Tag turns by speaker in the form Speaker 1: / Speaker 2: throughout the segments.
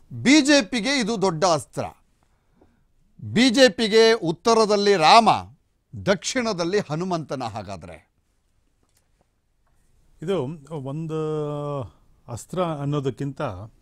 Speaker 1: ಬಿಜೆಪಿಗೆ ಇದು ದೊಡ್ಡ ಅಸ್ತ್ರ. ಬಿಜೆಪಿಗೆ ಉತ್ತರದಲ್ಲಿ ರಾಮ, ದಕ್ಷಿಣದಲ್ಲಿ ಹನುಮಂತನ. ಹಾಗಾದ್ರೆ
Speaker 2: ಇದು ಒಂದು ಅಸ್ತ್ರ ಅನ್ನೋದಕ್ಕಿಂತ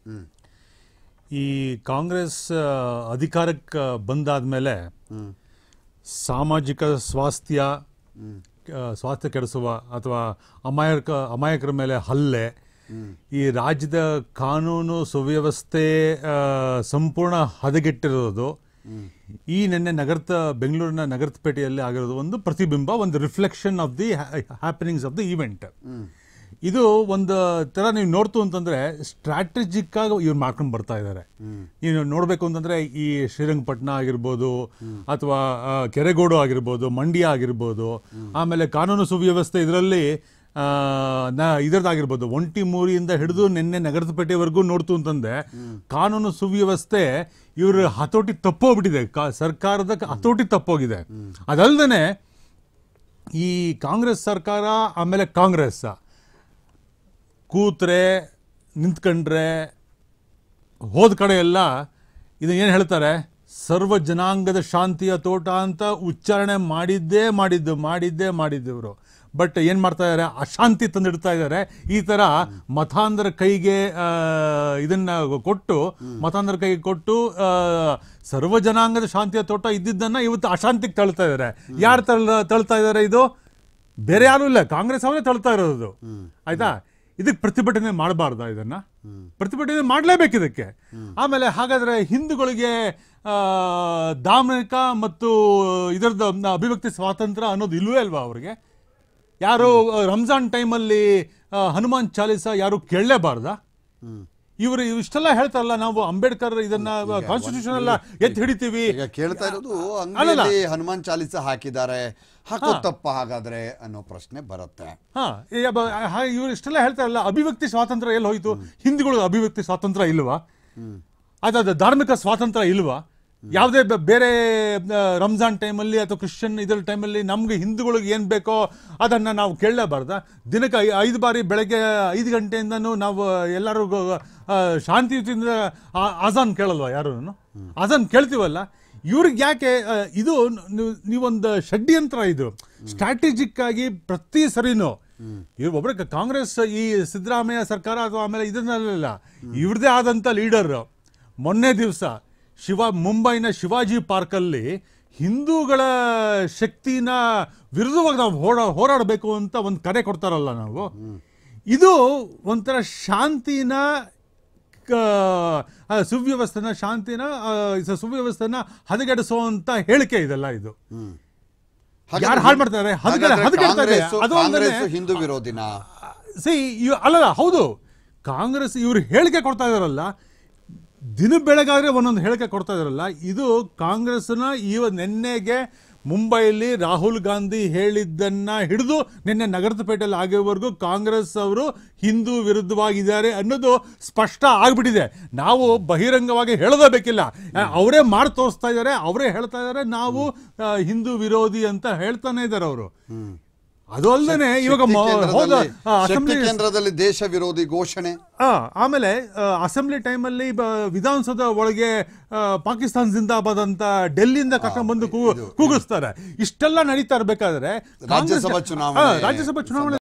Speaker 2: ಈ ಕಾಂಗ್ರೆಸ್ ಅಧಿಕಾರಕ್ಕೆ ಬಂದಾದ್ಮೇಲೆ ಸಾಮಾಜಿಕ ಸ್ವಾಸ್ಥ್ಯ ಕೆಡಿಸುವ ಅಥವಾ ಅಮಾಯಕರ ಮೇಲೆ ಹಲ್ಲೆ, ಈ ರಾಜ್ಯದ ಕಾನೂನು ಸುವ್ಯವಸ್ಥೆ ಸಂಪೂರ್ಣ ಹದಗೆಟ್ಟಿರೋದು, ಈ ನಿನ್ನೆ ಬೆಂಗಳೂರಿನ ನಗರಪೇಟೆಯಲ್ಲಿ ಆಗಿರೋದು ಒಂದು ಪ್ರತಿಬಿಂಬ, ಒಂದು reflection of the happenings of the event. ಇದು ಒಂದು ತರ ನೀವು ನೋಡ್ತು ಅಂತಂದ್ರೆ ಸ್ಟ್ರಾಟಜಿಕ್ ಆಗಿ ಇವ್ರು ಮಾಡ್ಕೊಂಡು ಬರ್ತಾ ಇದ್ದಾರೆ. ನೀವು ನೋಡ್ಬೇಕು ಅಂತಂದ್ರೆ ಈ ಶ್ರೀರಂಗಪಟ್ಟಣ ಆಗಿರ್ಬೋದು, ಅಥವಾ ಕೆರೆಗೋಡು ಆಗಿರ್ಬೋದು, ಮಂಡ್ಯ ಆಗಿರ್ಬೋದು, ಆಮೇಲೆ ಕಾನೂನು ಸುವ್ಯವಸ್ಥೆ ಇದರಲ್ಲಿ ಇದರದಾಗಿರ್ಬೋದು, ಒಂಟಿಮೂರಿಯಿಂದ ಹಿಡಿದು ನಿನ್ನೆ ನಗರಪೇಟೆವರೆಗೂ ನೋಡ್ತು ಅಂತಂದ್ರೆ ಕಾನೂನು ಸುವ್ಯವಸ್ಥೆ ಇವ್ರ ಹತೋಟಿ ತಪ್ಪೋಗ್ಬಿಟ್ಟಿದೆ, ಸರ್ಕಾರದ ಹತೋಟಿ ತಪ್ಪೋಗಿದೆ. ಅದಲ್ದೇ ಈ ಕಾಂಗ್ರೆಸ್ ಸರ್ಕಾರ ಆಮೇಲೆ ಕಾಂಗ್ರೆಸ್ ಕೂತ್ರೆ ನಿಂತ್ಕೊಂಡ್ರೆ ಹೋದ ಕಡೆ ಎಲ್ಲ ಇದನ್ನ ಏನು ಹೇಳ್ತಾರೆ, ಸರ್ವ ಜನಾಂಗದ ಶಾಂತಿಯ ತೋಟ ಅಂತ ಉಚ್ಚಾರಣೆ ಮಾಡಿದ್ದೆವರು. ಬಟ್ ಏನು ಮಾಡ್ತಾ ಇದ್ದಾರೆ, ಅಶಾಂತಿ ತಂದಿಡ್ತಾ ಇದ್ದಾರೆ. ಈ ಥರ ಮತಾಂಧರ ಕೈಗೆ ಕೊಟ್ಟು ಸರ್ವ ಜನಾಂಗದ ಶಾಂತಿಯ ತೋಟ ಇದ್ದಿದ್ದನ್ನು ಇವತ್ತು ಅಶಾಂತಿಗೆ ತಳ್ತಾ ಇದ್ದಾರೆ. ಯಾರು ತಳ್ತಾ ಇದ್ದಾರೆ? ಇದು ಬೇರೆ ಯಾರೂ ಇಲ್ಲ, ಕಾಂಗ್ರೆಸ್ ಅವರೇ ತಳ್ತಾ ಇರೋದು. ಆಯ್ತಾ? ಇದಕ್ಕೆ ಪ್ರತಿಭಟನೆ ಮಾಡಬಾರ್ದಾ? ಇದನ್ನ ಪ್ರತಿಭಟನೆ ಮಾಡಲೇಬೇಕು ಇದಕ್ಕೆ. ಆಮೇಲೆ ಹಾಗಾದ್ರೆ ಹಿಂದೂಗಳಿಗೆ ಧಾರ್ಮಿಕ ಮತ್ತು ಇದರದ ಅಭಿವ್ಯಕ್ತಿ ಸ್ವಾತಂತ್ರ್ಯ ಅನ್ನೋದು ಇಲ್ವೇ ಅಲ್ವಾ ಅವ್ರಿಗೆ? ಯಾರು ರಂಜಾನ್ ಟೈಮಲ್ಲಿ ಹನುಮಾನ್ ಚಾಲೀಸ ಯಾರು ಕೇಳಲೇಬಾರ್ದ? ಇವರು ಇಷ್ಟೆಲ್ಲ ಹೇಳ್ತಾರಲ್ಲ, ನಾವು ಅಂಬೇಡ್ಕರ್ ಇದನ್ನ ಕಾನ್ಸ್ಟಿಟ್ಯೂಷನ್ ಎಲ್ಲ ಎತ್ತಿ ಹಿಡಿತೀವಿ.
Speaker 1: ಕೇಳ್ತಾ ಇರೋದು ಅಂಗಡಿಯಲ್ಲಿ ಹನುಮಾನ್ ಚಾಲೀಸ ಹಾಕಿದ್ದಾರೆ, ಹಾಕೋತಪ್ಪ ಹಾಗಾದ್ರೆ ಅನ್ನೋ ಪ್ರಶ್ನೆ ಬರುತ್ತೆ.
Speaker 2: ಇವರು ಇಷ್ಟೆಲ್ಲ ಹೇಳ್ತಾರಲ್ಲ, ಅಭಿವ್ಯಕ್ತಿ ಸ್ವಾತಂತ್ರ್ಯ ಎಲ್ಲಿ ಹೋಯ್ತು? ಹಿಂದೂಗಳು ಅಭಿವ್ಯಕ್ತಿ ಸ್ವಾತಂತ್ರ್ಯ ಇಲ್ವಾ? ಅದಾದ ಧಾರ್ಮಿಕ ಸ್ವಾತಂತ್ರ್ಯ ಇಲ್ವಾ? ಯಾವುದೇ ಬೇರೆ ರಂಜಾನ್ ಟೈಮಲ್ಲಿ ಅಥವಾ ಕ್ರಿಶ್ಚಿಯನ್ ಇದರ ಟೈಮಲ್ಲಿ ನಮ್ಗೆ ಹಿಂದೂಗಳಿಗೆ ಏನು ಬೇಕೋ ಅದನ್ನು ನಾವು ಕೇಳಲೇಬಾರ್ದ? ದಿನಕ್ಕೆ 5 ಬಾರಿ ಬೆಳಗ್ಗೆ 5 ಗಂಟೆಯಿಂದನೂ ನಾವು ಎಲ್ಲರೂ ಶಾಂತಿಯುತಿಯಿಂದ ಅಜಾನ್ ಕೇಳಲ್ವ? ಯಾರು ಅಜಾನ್ ಕೇಳ್ತೀವಲ್ಲ. ಇವ್ರಿಗೆ ಯಾಕೆ ಇದು ನೀವೊಂದು ಷಡ್ಯಂತ್ರ, ಇದು ಸ್ಟ್ರಾಟಜಿಕ್ ಆಗಿ ಪ್ರತಿ ಸರಿನೂ ಒಬ್ಬರ ಕಾಂಗ್ರೆಸ್ ಈ ಸಿದ್ದರಾಮಯ್ಯ ಸರ್ಕಾರ ಅಥವಾ ಆಮೇಲೆ ಇದನ್ನೆಲ್ಲ ಇವ್ರದೇ ಆದಂಥ ಲೀಡರ್ ಮೊನ್ನೆ ದಿವಸ ಮುಂಬೈನ ಶಿವಾಜಿ ಪಾರ್ಕಲ್ಲಿ ಹಿಂದೂಗಳ ಶಕ್ತಿನ ವಿರುದ್ಧವಾಗಿ ನಾವು ಹೋರಾಡಬೇಕು ಅಂತ ಒಂದು ಕರೆ ಕೊಡ್ತಾರಲ್ಲ ನಾವು. ಇದು ಒಂಥರ ಶಾಂತಿನ ಸುವ್ಯವಸ್ಥೆನ ಹದಗೆಡಿಸುವಂತ ಹೇಳಿಕೆ ಇದೆಲ್ಲ. ಇದು ಯಾರು ಹಾಳು ಮಾಡ್ತಾರೆ?
Speaker 1: ಹಿಂದೂ ವಿರೋಧಿನ
Speaker 2: ಅಲ್ಲಲ್ಲ, ಹೌದು, ಕಾಂಗ್ರೆಸ್ ಇವ್ರು ಹೇಳಿಕೆ ಕೊಡ್ತಾ ಇದಾರಲ್ಲ, ದಿನ ಬೆಳಗಾದ್ರೆ ಒಂದೊಂದು ಹೇಳಿಕೆ ಕೊಡ್ತಾ ಇದಾರಲ್ಲ. ಇದು ಕಾಂಗ್ರೆಸ್ನ ನಿನ್ನೆಗೆ ಮುಂಬೈಯಲ್ಲಿ ರಾಹುಲ್ ಗಾಂಧಿ ಹೇಳಿದ್ದನ್ನ ಹಿಡಿದು ನಿನ್ನೆ ನಗರಪೇಟೆಯಲ್ಲಿ ಆಗೋವರೆಗೂ ಕಾಂಗ್ರೆಸ್ ಅವರು ಹಿಂದೂ ವಿರುದ್ಧವಾಗಿದ್ದಾರೆ ಅನ್ನೋದು ಸ್ಪಷ್ಟ ಆಗ್ಬಿಟ್ಟಿದೆ. ನಾವು ಬಹಿರಂಗವಾಗಿ ಹೇಳೋದೇ ಬೇಕಿಲ್ಲ, ಅವರೇ ಮಾಡಿ ತೋರಿಸ್ತಾ ಇದ್ದಾರೆ, ಅವರೇ ಹೇಳ್ತಾ ಇದ್ದಾರೆ ನಾವು ಹಿಂದೂ ವಿರೋಧಿ ಅಂತ ಹೇಳ್ತಾನೆ ಇದ್ದಾರೆ ಅವರು. ಅದು ಅಲ್ಲದೆ ಇವಾಗ
Speaker 1: ಕೇಂದ್ರದಲ್ಲಿ ದೇಶ ವಿರೋಧಿ ಘೋಷಣೆ,
Speaker 2: ಆಮೇಲೆ ಅಸೆಂಬ್ಲಿ ಟೈಮಲ್ಲಿ ವಿಧಾನಸೌಧ ಒಳಗೆ ಪಾಕಿಸ್ತಾನ ಜಿಂದಾಬಾದ್ ಅಂತ ಡೆಲ್ಲಿಯಿಂದ ಕರ್ಕೊಂಡು ಬಂದು ಕೂಗಿಸ್ತಾರೆ. ಇಷ್ಟೆಲ್ಲ ನಡೀತಾ ಇರ್ಬೇಕಾದ್ರೆ ರಾಜ್ಯಸಭಾ ಚುನಾವಣೆ